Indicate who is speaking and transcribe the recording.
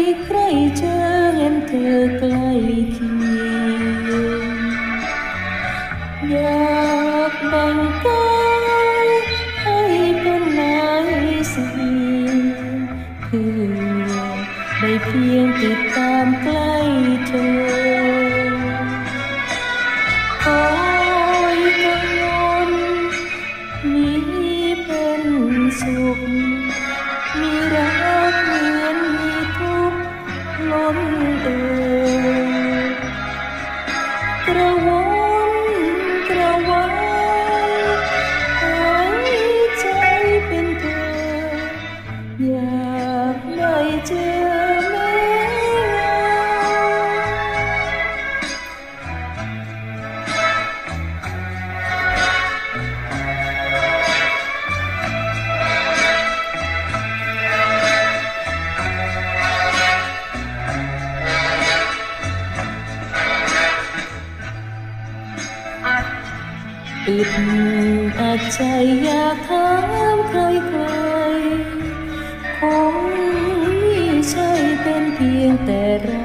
Speaker 1: ใครเจอเห็นเธอใกล้เคียงอยากแบ่งกายให้เป็นนายสิเพื่อได้เพียงติดตามใกล้เธอคอยกังวลมีเป็นสุขมีรักเหมือนมีทุกข์ล้นเอ่ยกระวนกระวายหายใจเป็นเธออยากได้เจอแม้อึดอัดใจอยากถามใครคงไม่ใช่เป็นเพียงแต่เรา